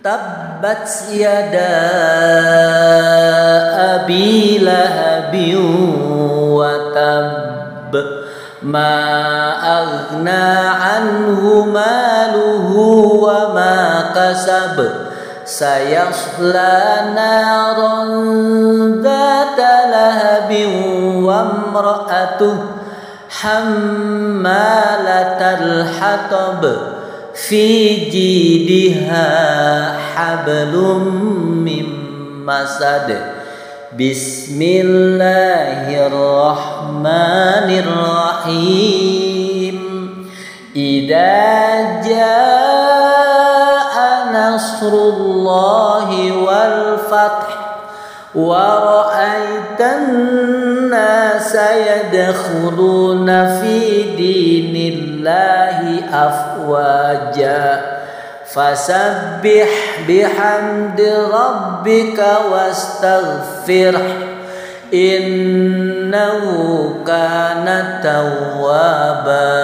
Tabbat yada abi lahabin wa tab, ma aghna anhu maluhu wa ma kasab, sayasla naran dhata lahabin wa imra'atuhu hammalatal hatab, fi jidha hablum min masad. Bismillahirrahmanirrahim. Idza jaa nasrullahi wal fath wa ra'aitan nasa yadkhuluna fi dinillahi afwaja, fasabbih bihamdi rabbika wastaghfirh, innahu kana tawwaba.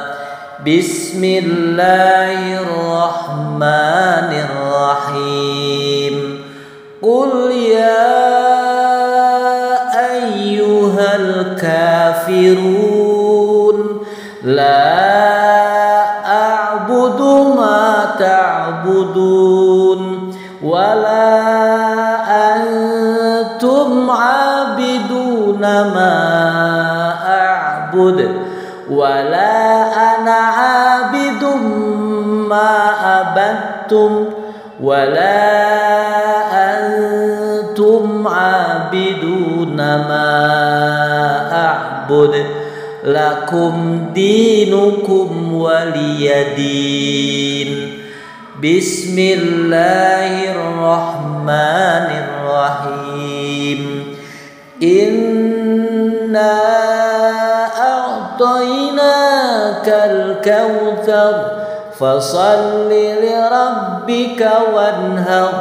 Bismillahirrahmanirrahim. Qul ya ayyuhal kafirun, la a'budu ma ta'budun, wala antum 'abiduna ma a'bud, wala ana 'abidum ma abattum, wala antum 'abiduna ma a'bud, lakum dinukum waliyadin. Bismillahirrahmanirrahim. Inna a'tainakal kautsar, fasalli li rabbika wanhar,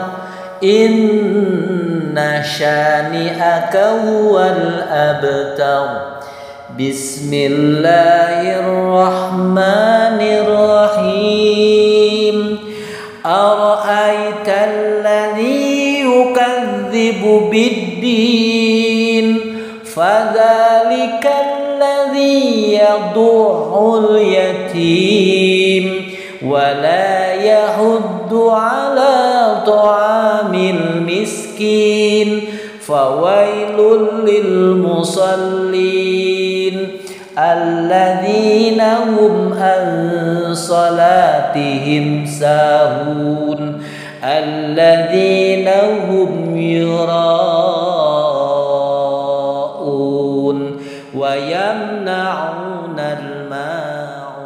inna syani'aka huwal abtar. Bismillahirrahmanirrahim. Ara'aital ladzi yukadzibu biddin, fadzalikal ladzi yad'ul yatim wa la yahuddu 'ala ta'amil miskin, fawailul lil musallin alladzina hum an salatihim sahun, alladzina hum yura'un wa yamna'unal ma'un.